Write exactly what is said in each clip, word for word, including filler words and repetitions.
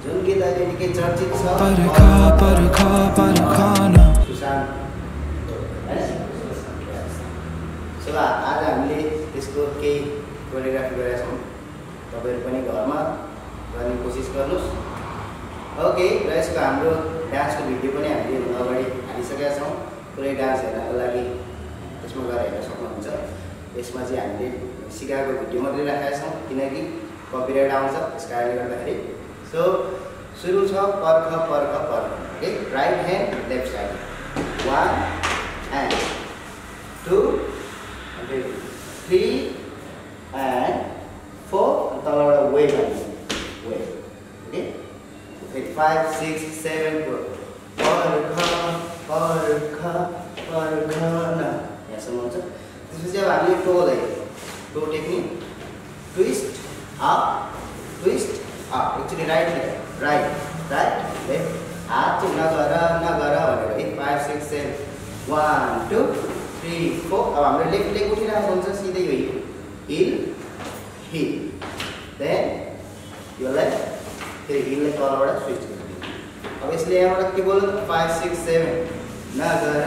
जुन गीत अहिले निकै चर्चित छ परखा परखा परखाना सुशान्त सो आज हामीले त्यसको केही कोरियोग्राफी गरेका छौँ। तपाईँहरू पनि घरमा गर्ने कोसिस गर्नुहोस्। ओके, र यसको हाम्रो डान्सको भिडियो पनि हामीले अगाडि हालिसकेका छौँ। पुरै डान्स हेर्नको लागि त्यसमा गएर हेर्न सक्नुहुन्छ। यसमा चाहिँ हामीले सिकाएको भिडियो मात्रै राखेका छौँ किनकि कपिराइट आउँछ, त्यस कारणले गर्दाखेरि। सो सुरु छ पर्ख पर्ख पर्ख। Okay, right hand left side, one and two and three and four, तलबाट वे वे। ओके, फेरि फाइभ सिक्स सेभेन फोर, पर्ख पर्ख पर्खन, यहाँसम्म हुन्छ। त्यसपछि अब हामीले टो ल्यायो, toe technique, twist up twist up. Actually right left right right left, हात चाहिँ नगर नगर भनेर एक five six seven, one two three four. अब हाम्रो लेफ्ट लेग उठिरहेको हुन्छ सिधै यो हिल हिल, देन यो लेफ्ट फेरि हिललाई तलबाट स्विच गर्नु। अब यसले यहाँबाट के बोल्नु, फाइभ सिक्स सेभेन, नगर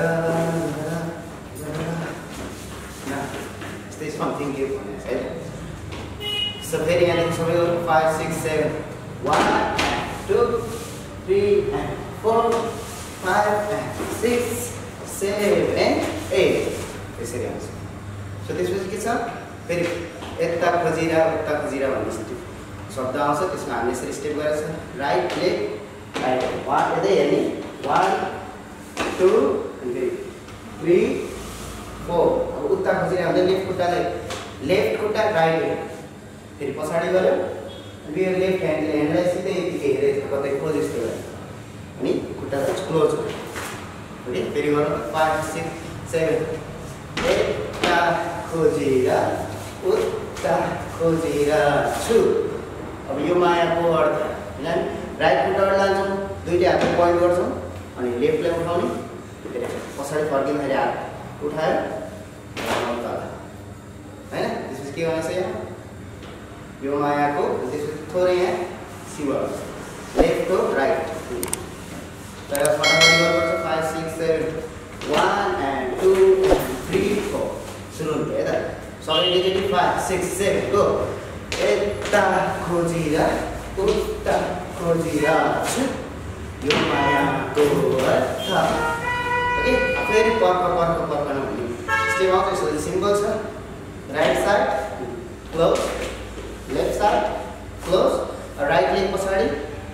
यस्तै समथिङ के भने है। सो फेरि यहाँदेखि सबै गर्नु, five six seven, one two three and four five and six seven eight, यसरी आउँछ। सो त्यसपछि के छ, फेरि यता खोजिरा उता खोजिरा भन्ने शब्द आउँछ। त्यसमा हामीले यसरी स्टेप गरेर छ, राइट लेफ्ट राइट, वान यतै हेर्ने, वान टू थ्री फोर। अब उता खोजिरा हुन्छ, लेफ्ट खुट्टालाई लेफ्ट खुट्टा राइट, फेरि पछाडि गऱ्यो यो लेफ्ट ह्यान्डले ह्यान्डलाई सिधै यतिकै हेरेको कतै क्लोज जस्तो गऱ्यो अनि खुट्टालाई क्लोज गर्यो। ओके, फेरि गर्नु, फाइभ सिक्स सेभेन, यता खोजेर उता खोजेर छु। अब यो मायाको अर्थ होइन, राइट खुट्टाबाट लान्छौँ, दुइटै हातले पोइन्ट गर्छौँ अनि लेफ्टलाई उठाउने, फेरि पछाडि फर्किँदाखेरि हात उठायो तल होइन। त्यसपछि के गर्नु छ, यहाँ यो मायाको त्यसपछि थोरै यहाँ सिम्बल लेफ्ट हो राइट, तर फटाफट गर्नुपर्छ। Five six seven, one and two and three four, सुरु हुन्छ है त। सबै negative, five six seven go, यता खोजेर उता खोजेर छु यो मायाको अर्थ। ओके, फेरि पर्ख पर्ख पर्खन भन्ने स्टेप आउँछ। यसो सिम्पल छ, right side close, left side close, right leg पछाडि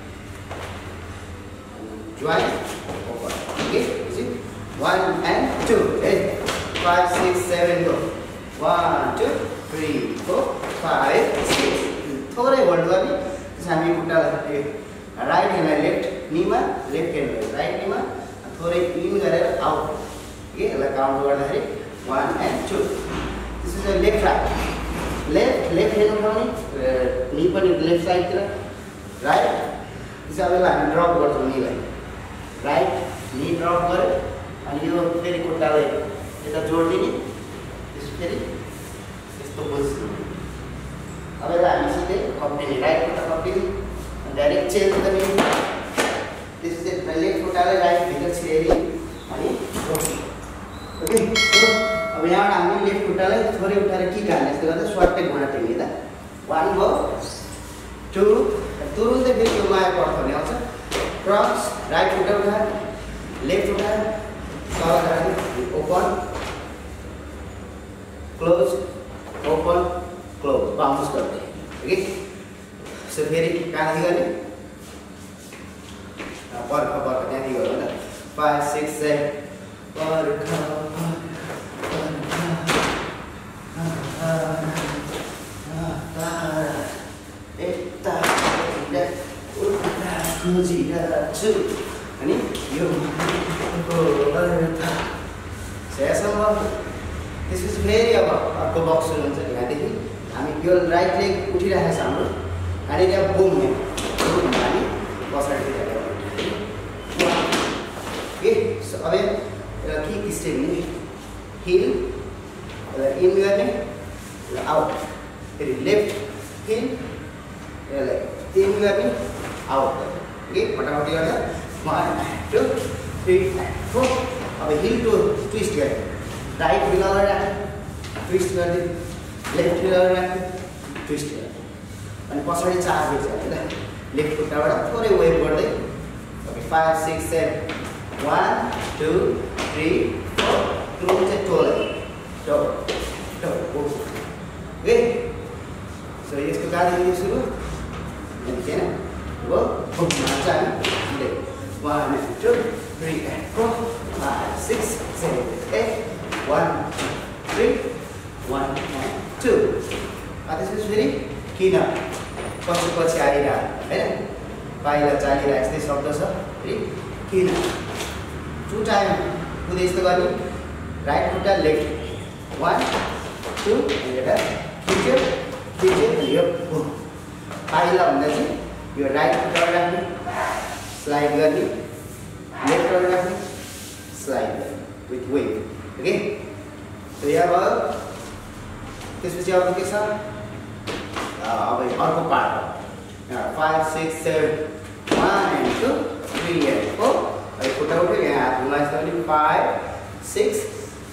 join open. Okay, one and two, five six seven go, one two three four five six, थोरै होल्ड गर्ने। त्यसपछि हामी खुट्टालाई राइट ह्यान्डलाई लेफ्ट निमा, लेफ्ट ह्यान्डलाई राइट निमा, थोरै इन गरेर आउट। ओके, यसलाई काउन्ट गर्दाखेरि वान एन्ड टू। त्यसपछि left right left left hand उठाउने, नि पनि लेफ्ट साइडतिर राइट। त्यसपछि अब यसलाई हामी ड्रप गर्छौँ, निलाई राइट नि ड्रप गऱ्यो अनि यो फेरि खुट्टालाई यता जोडिदिने, त्यसपछि फेरि यस्तो पोजिसन। अब यसलाई हामी सिधै खप्टिने, राइट खुट्टा खप्टिने अनि डाइरेक्ट चेन्ज गर्ने। त्यसपछि लेफ्ट खुट्टालाई राइट भित्र छिरेर अनि रोक्ने। ओके, अब यहाँबाट हामी लेफ्ट खुट्टालाई थोरै उठाएर किक हाल्ने, जस्तो गर्दा सर्टै घुँडा टेक्ने त। वान भयो, टू, तुरुन्तै फेरि यो मायाको अर्थ हुने आउँछ। क्रस, राइट खुट्टा उठाएर लेफ्ट उठाएर तल राख्ने, open close open close, bounce गर्ने। ओके, सो फेरि कहाँदेखि गर्ने, पर्ख पर्ख त्यहाँदेखि गर्नु होइन। फाइभ सिक्स सेभेन, पर्ख यता उता खोजिरहेछु अनि यो अर्थ यहाँसम्म। त्यसपछि फेरि अब अर्को बक्स सुरु हुन्छ। यहाँदेखि हामी यो राइट लेग उठिरहेको छ हाम्रो, अनि त्यहाँ बुम बुम हामी पछाडि ओके। अब एउटा किक स्टेप नि, हिल यसलाई इन गर्ने, आउट, फेरि लेफ्ट हिल यसलाई इन गर्ने, आउट ओके फटाफट गर्दा one two three four अब हिल टु ट्विस्ट गर्ने राइट हिल अगाडि राख्ने ट्विस्ट गर्ने लेफ्ट हिल अगाडि राख्ने ट्विस्ट गर्ने अनि पछाडि चार बेच हैन लेफ्ट खुट्टाबाट थोरै वेभ गर्दै okay five six seven one two three four close चाहिँ टोल टो टो ओके सो यसको गाडी सुरु अनि हैन वो घुम्छ हामी one two three four five six seven eight one three one two त्यसपछि फेरि किन पछि पछि आइरहेको हैन पाइला चालिरहेको यस्तै शब्द छ फेरि किन टु टाइम कुदे यस्तो गर्ने राइट खुट्टा लेफ्ट one two अनि एउटा खिच्यो खिच्यो अनि यो पाइला भन्दा चाहिँ यो राइट खुट्टा राख्ने स्लाइड गर्ने लेफ्ट अगाडि राख्ने स्लाइड गर्ने विथ वेट ओके सो यहाँ भयो त्यसपछि अब के छ अब अर्को part five six seven one two three four अहिले खुट्टा उठ्यो यहाँ हात घुमाएछ भने five six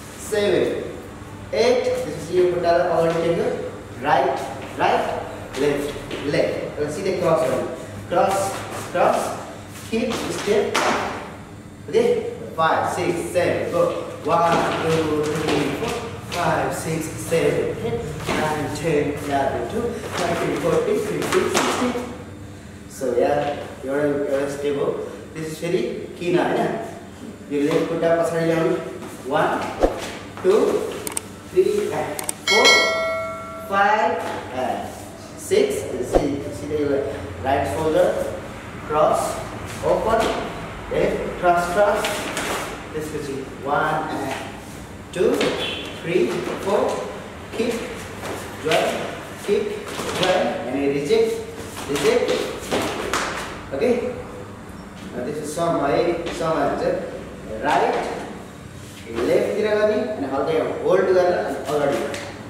seven eight त्यसपछि यो खुट्टालाई अगाडि टेक्यो राइट राइट लेफ्ट लेफ्ट र सिधै क्रस गर्ने cross cross keep step okay five six seven go one two three four five six seven eight nine ten eleven twelve thirteen fourteen fifteen sixteen so yeah your your step हो this is फेरि किन हैन यो left खुट्टा पछाडि ल्याउनु one two three and four five and six सिधै right shoulder cross open left cross cross त्यसपछि one and two three four kick join kick join and reject reject okay now this is some है some हुन्छ right left तिर गर्ने अनि हल्का hold गरेर अनि अगाडि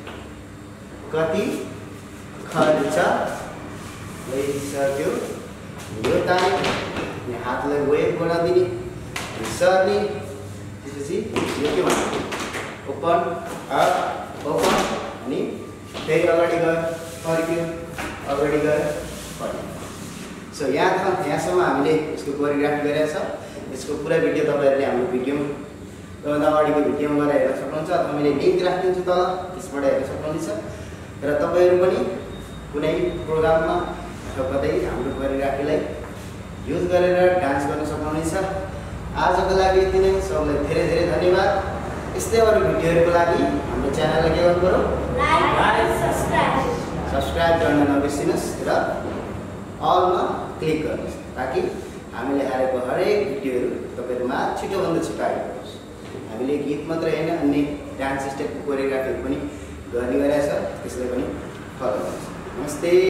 कति खर्च भइसक्यो यो तारिक अनि हातलाई वेभ बनाइदिने सर्ने त्यसपछि यो के भन्नु ओपन अप ओपन अनि फेरि अगाडि गयो फर्क्यो अगाडि गयो फर्क्यो सो यहाँ त यहाँसम्म हामीले यसको कोरियोग्राफी गरेका छ यसको पुरा भिडियो तपाईँहरूले हाम्रो भिडियो त्योभन्दा अगाडिको भिडियोमा गएर हेर्न सक्नुहुन्छ अथवा मैले लिङ्क राखिदिन्छु तल त्यसबाट हेर्न सक्नुहुनेछ र तपाईँहरू पनि कुनै प्रोग्राममा अथवा कतै हाम्रो कोरियोग्राफीलाई युज गरेर डान्स गर्न सक्नुहुनेछ आजको लागि यति नै सबैलाई धेरै धेरै धन्यवाद यस्तै अरू भिडियोहरूको लागि हाम्रो च्यानललाई के गर्नु पर्यो लाइक सब्स्क्राइब सब्स्क्राइब गर्न नबिर्सिनुहोस् र अलमा क्लिक गर्नुहोस् ताकि हामीले हालेको हरेक भिडियोहरू तपाईँहरूमा छिटोभन्दा छिटो आइपुग्योस् हामीले गीत मात्र हैन अन्य डान्स स्टेपको कोरियोग्राफीहरू पनि गर्ने गरेका छ त्यसलाई पनि फलो गर्नुहोस् नमस्ते।